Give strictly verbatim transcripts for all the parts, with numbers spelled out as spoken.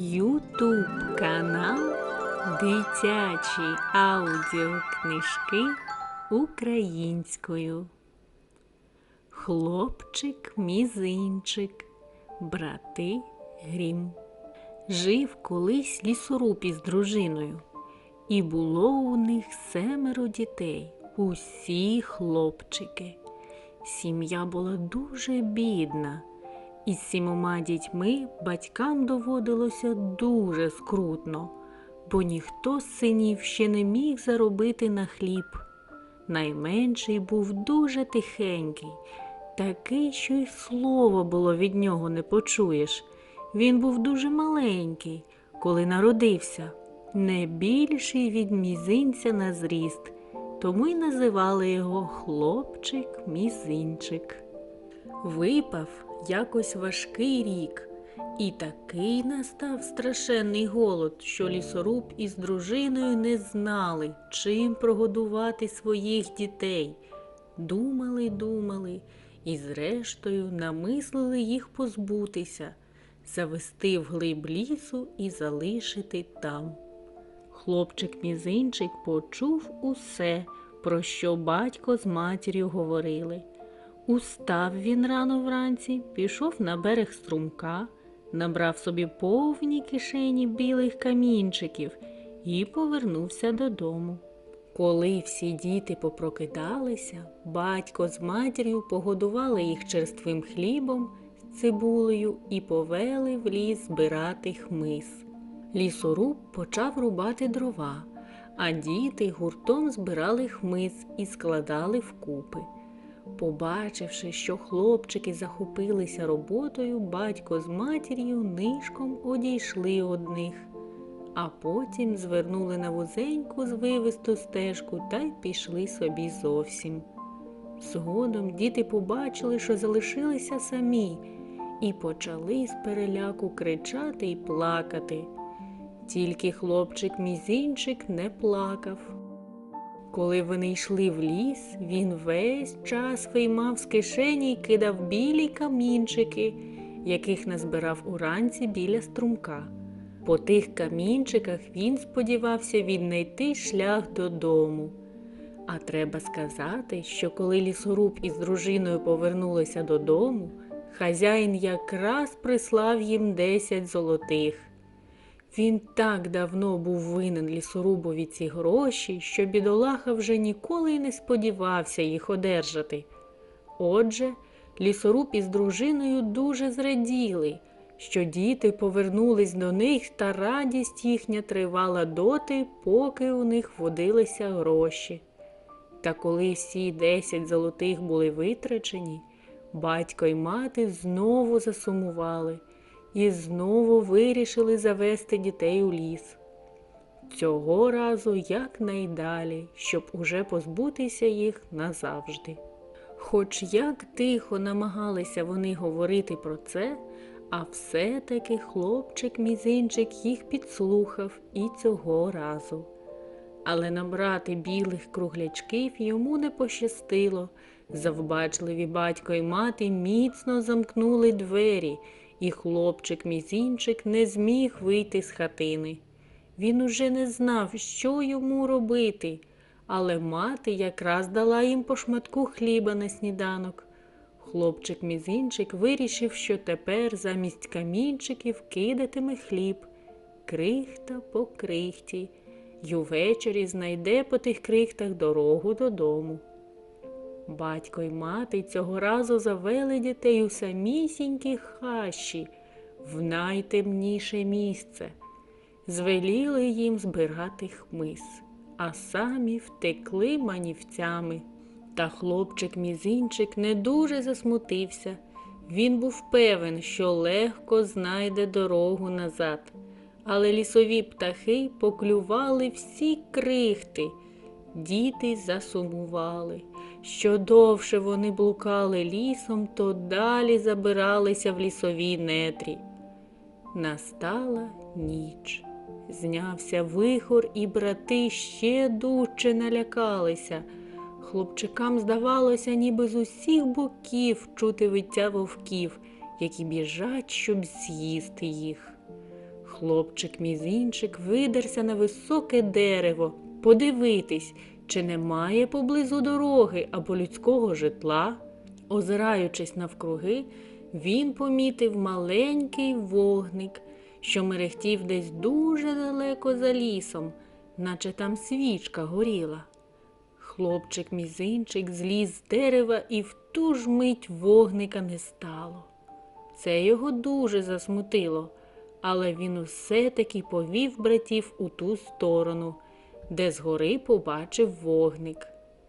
Ютуб канал Дитячі аудіокнижки українською. Хлопчик-мізинчик, брати Грім. Жив колись лісоруб із дружиною, і було у них семеро дітей, усі хлопчики. Сім'я була дуже бідна. Із сімома дітьми батькам доводилося дуже скрутно, бо ніхто з синів ще не міг заробити на хліб. Найменший був дуже тихенький, такий, що й слова було від нього не почуєш. Він був дуже маленький, коли народився, не більший від мізинця на зріст, тому й називали його хлопчик-мізинчик. Випав якось важкий рік, і такий настав страшенний голод, що лісоруб із дружиною не знали, чим прогодувати своїх дітей. Думали, думали і зрештою намислили їх позбутися, завести вглиб лісу і залишити там. Хлопчик-мізинчик почув усе, про що батько з матір'ю говорили. Устав він рано вранці, пішов на берег струмка, набрав собі повні кишені білих камінчиків і повернувся додому. Коли всі діти попрокидалися, батько з матір'ю погодували їх черствим хлібом з цибулею і повели в ліс збирати хмиз. Лісоруб почав рубати дрова, а діти гуртом збирали хмиз і складали вкупи. Побачивши, що хлопчики захопилися роботою, батько з матір'ю нишком одійшли од них, а потім звернули на вузеньку звивисту стежку та й пішли собі зовсім. Згодом діти побачили, що залишилися самі, і почали з переляку кричати й плакати. Тільки хлопчик-мізинчик не плакав. Коли вони йшли в ліс, він весь час виймав з кишені й кидав білі камінчики, яких назбирав уранці біля струмка. По тих камінчиках він сподівався віднайти шлях додому. А треба сказати, що коли лісоруб із дружиною повернулися додому, хазяїн якраз прислав їм десять золотих. Він так давно був винен лісорубові ці гроші, що бідолаха вже ніколи й не сподівався їх одержати. Отже, лісоруб із дружиною дуже зраділи, що діти повернулись до них, та радість їхня тривала доти, поки у них водилися гроші. Та коли всі десять золотих були витрачені, батько й мати знову засумували і знову вирішили завести дітей у ліс. Цього разу якнайдалі, щоб уже позбутися їх назавжди. Хоч як тихо намагалися вони говорити про це, а все-таки хлопчик-мізинчик їх підслухав і цього разу. Але набрати білих круглячків йому не пощастило. Завбачливі батько й мати міцно замкнули двері, і хлопчик-мізинчик не зміг вийти з хатини. Він уже не знав, що йому робити, але мати якраз дала їм по шматку хліба на сніданок. Хлопчик-мізинчик вирішив, що тепер замість камінчиків кидатиме хліб, крихта по крихті, й увечері знайде по тих крихтах дорогу додому. Батько й мати цього разу завели дітей у самісінькі хащі, в найтемніше місце. Звеліли їм збирати хмиз, а самі втекли манівцями. Та хлопчик-мізинчик не дуже засмутився. Він був певен, що легко знайде дорогу назад. Але лісові птахи поклювали всі крихти. Діти засумували. Що довше вони блукали лісом, то далі забиралися в лісові нетрі. Настала ніч. Знявся вихор, і брати ще дужче налякалися. Хлопчикам здавалося, ніби з усіх боків чути виття вовків, які біжать, щоб з'їсти їх. Хлопчик-мізинчик видерся на високе дерево подивитись, чи немає поблизу дороги або людського житла. Озираючись навкруги, він помітив маленький вогник, що мерехтів десь дуже далеко за лісом, наче там свічка горіла. Хлопчик-мізинчик зліз з дерева, і в ту ж мить вогника не стало. Це його дуже засмутило, але він усе-таки повів братів у ту сторону, де згори побачив вогник.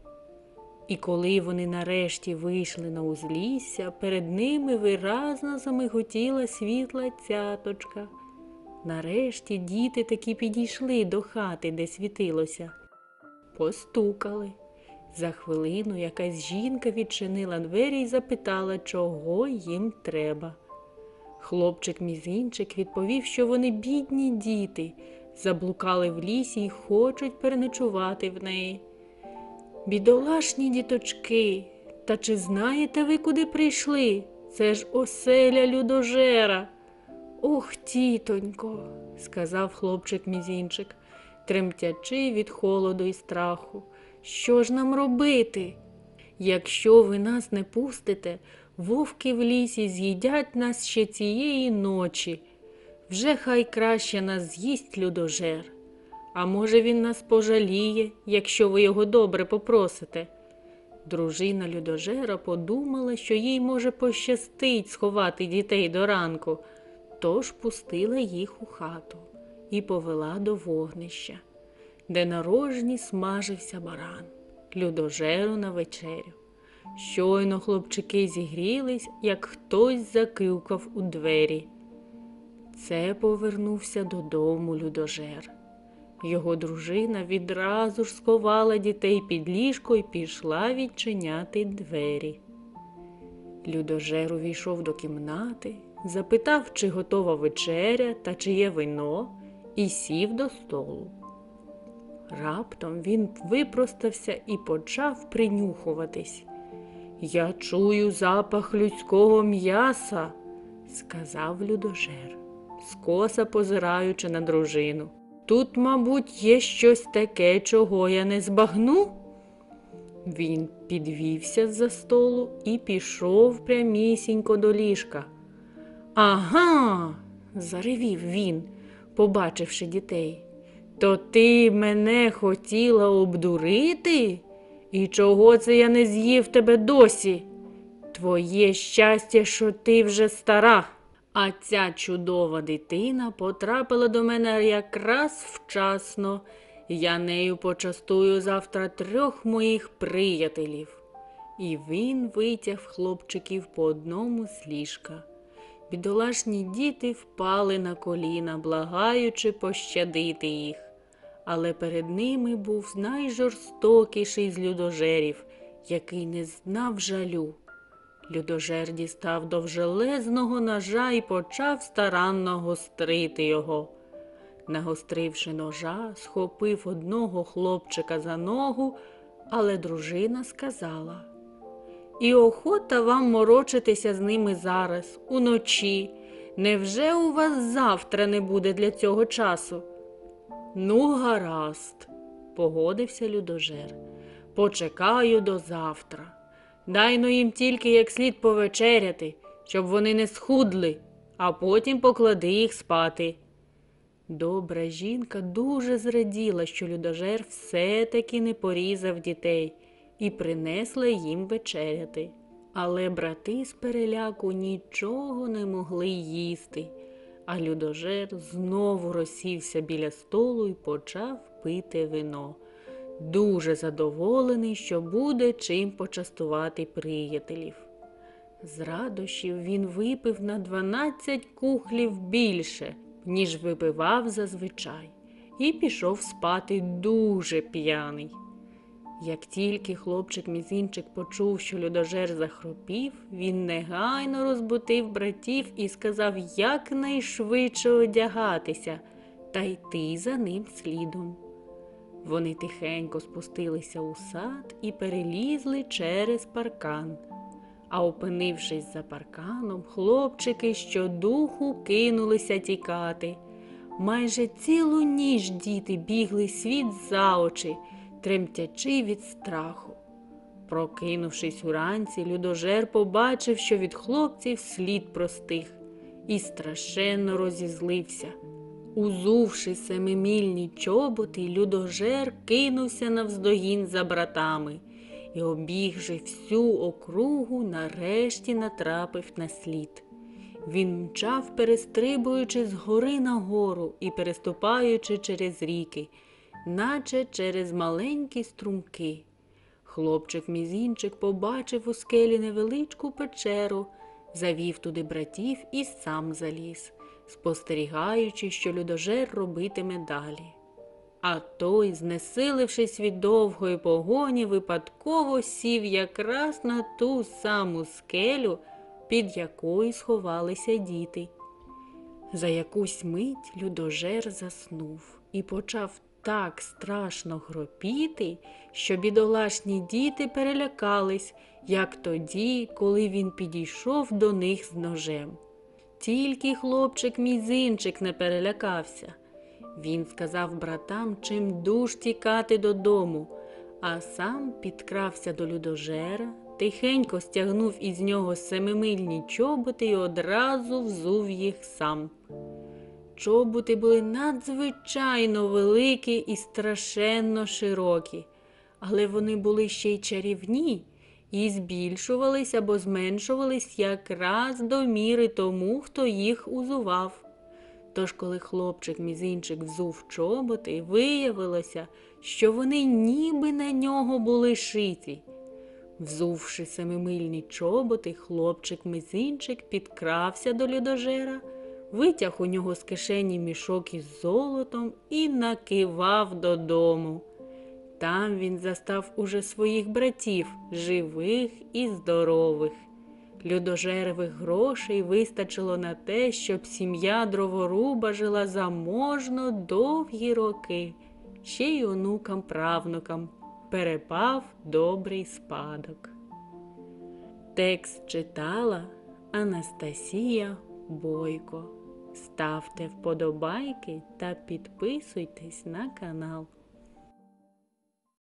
І коли вони нарешті вийшли на узлісся, перед ними виразно замиготіла світла цяточка. Нарешті діти таки підійшли до хати, де світилося. Постукали. За хвилину якась жінка відчинила двері і запитала, чого їм треба. Хлопчик-мізинчик відповів, що вони бідні діти, заблукали в лісі і хочуть переночувати в неї. «Бідолашні діточки, та чи знаєте ви, куди прийшли? Це ж оселя людожера!» «Ох, тітонько!» – сказав хлопчик-мізинчик, тремтячи від холоду і страху. «Що ж нам робити? Якщо ви нас не пустите, вовки в лісі з'їдять нас ще цієї ночі. Вже хай краще нас з'їсть людожер. А може він нас пожаліє, якщо ви його добре попросите?» Дружина людожера подумала, що їй може пощастить сховати дітей до ранку, тож пустила їх у хату і повела до вогнища, де на рожні смажився баран, людожеру на вечерю. Щойно хлопчики зігрілись, як хтось закрюкав у двері. Це повернувся додому людожер. Його дружина відразу ж сховала дітей під ліжко і пішла відчиняти двері. Людожер увійшов до кімнати, запитав, чи готова вечеря та чи є вино, і сів до столу. Раптом він випростався і почав принюхуватись. «Я чую запах людського м'яса», – сказав людожер, скоса позираючи на дружину. «Тут, мабуть, є щось таке, чого я не збагну?» Він підвівся з-за столу і пішов прямісінько до ліжка. «Ага!» – заревів він, побачивши дітей. «То ти мене хотіла обдурити? І чого це я не з'їв тебе досі? Твоє щастя, що ти вже стара, а ця чудова дитина потрапила до мене якраз вчасно. Я нею почастую завтра трьох моїх приятелів». І він витяг хлопчиків по одному з ліжка. Бідолашні діти впали на коліна, благаючи пощадити їх. Але перед ними був найжорстокіший з людожерів, який не знав жалю. Людожер дістав довжелезного ножа і почав старанно гострити його. Нагостривши ножа, схопив одного хлопчика за ногу, але дружина сказала: «І охота вам морочитися з ними зараз, уночі. Невже у вас завтра не буде для цього часу?» «Ну, гаразд», – погодився людожер. «Почекаю до завтра. Дай-но їм тільки як слід повечеряти, щоб вони не схудли, а потім поклади їх спати». Добра жінка дуже зраділа, що людожер все-таки не порізав дітей і принесла їм вечеряти. Але брати з переляку нічого не могли їсти, а людожер знову розсівся біля столу і почав пити вино, дуже задоволений, що буде чим почастувати приятелів. З радощів він випив на дванадцять кухлів більше, ніж випивав зазвичай, і пішов спати дуже п'яний. Як тільки хлопчик-мізинчик почув, що людожер захропів, він негайно розбудив братів і сказав якнайшвидше одягатися та йти за ним слідом. Вони тихенько спустилися у сад і перелізли через паркан. А опинившись за парканом, хлопчики щодуху кинулися тікати, Майже цілу ніч діти бігли світ за очі, тремтячи від страху. Прокинувшись уранці, людожер побачив, що від хлопців слід простих, і страшенно розізлився. Узувши семимільні чоботи, людожер кинувся навздогін за братами і, обігши всю округу, нарешті натрапив на слід. Він мчав, перестрибуючи з гори на гору і переступаючи через ріки, наче через маленькі струмки. Хлопчик-мізінчик побачив у скелі невеличку печеру, завів туди братів і сам заліз, спостерігаючи, що людожер робитиме далі. А той, знесилившись від довгої погоні, випадково сів якраз на ту саму скелю, під якою сховалися діти. За якусь мить людожер заснув і почав так страшно хропіти, що бідолашні діти перелякались, як тоді, коли він підійшов до них з ножем. Тільки хлопчик-мізинчик не перелякався. Він сказав братам чимдуж тікати додому, а сам підкрався до людожера, тихенько стягнув із нього семимильні чоботи і одразу взув їх сам. Чоботи були надзвичайно великі і страшенно широкі, але вони були ще й чарівні і збільшувались або зменшувались якраз до міри тому, хто їх узував. Тож, коли хлопчик-мізинчик взув чоботи, виявилося, що вони ніби на нього були шиті. Взувши семимильні чоботи, хлопчик-мізинчик підкрався до людожера, витяг у нього з кишені мішок із золотом і накивав додому. Там він застав уже своїх братів, живих і здорових. Людожерових грошей вистачило на те, щоб сім'я дроворуба жила заможно довгі роки. Ще й онукам-правнукам перепав добрий спадок. Текст читала Анастасія Бойко. Ставте вподобайки та підписуйтесь на канал.